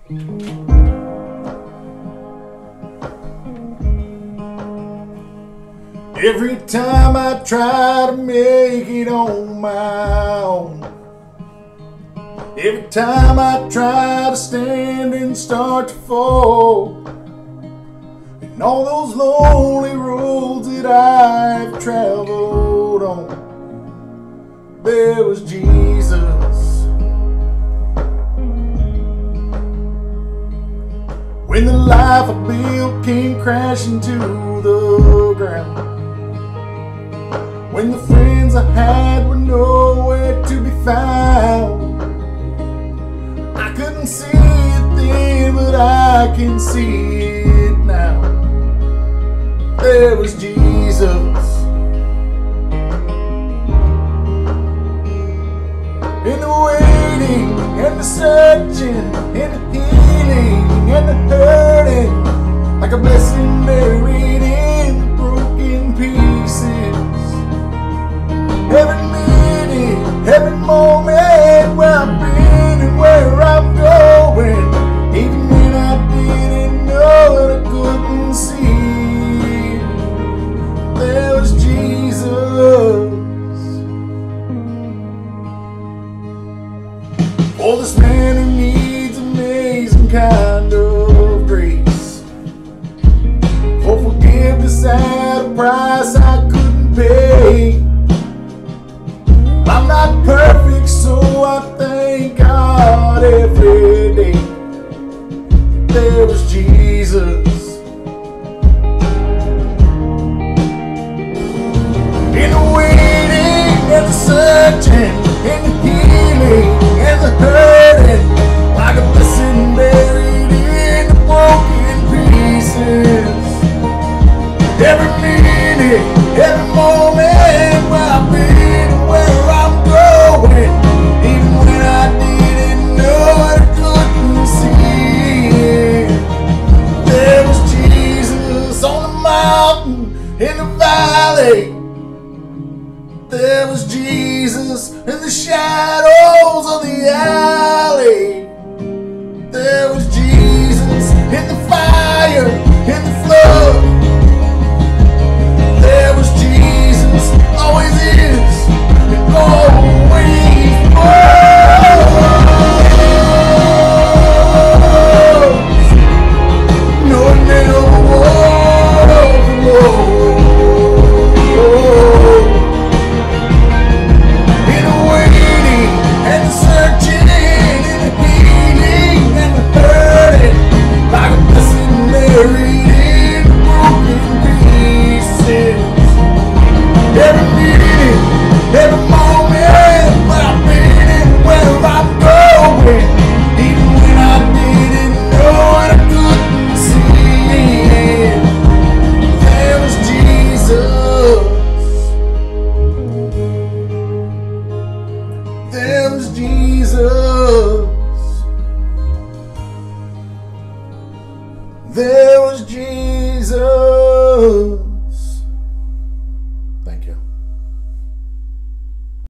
Every time I try to make it on my own, every time I try to stand and start to fall, and all those lonely roads that I've traveled on, there was Jesus. When the life I built came crashing to the ground, when the friends I had were nowhere to be found, I couldn't see it then, but I can see it now. There was Jesus. In the waiting and the searching and the healing and the hurting, like a blessing buried in the broken pieces. Every minute, every moment, where I've been and where I'm going, even when I didn't know that I couldn't see, there was Jesus. For this man who needs amazing kind of grace, for forgiveness at a price I couldn't pay. I'm not perfect, so I thank God every day. There was Jesus. In the waiting and the searching, in the healing and the hurting, like a blessing buried in the broken pieces. Every minute, every moment, where I've been and where I'm going, even when I didn't know what I couldn't see, there was Jesus on the mountain, in the valley. There was Jesus in the shadows of the alley. There was Jesus in the fire, in the flood. There was Jesus, always is, and always was. No, it never was alone. In the waiting and the searching, in the healing and the hurting, like a blessing buried in the broken pieces. Every minute, every moment, where I've been and where I'm going, even when I didn't know and I couldn't see, there was Jesus. There was Jesus. There was Jesus.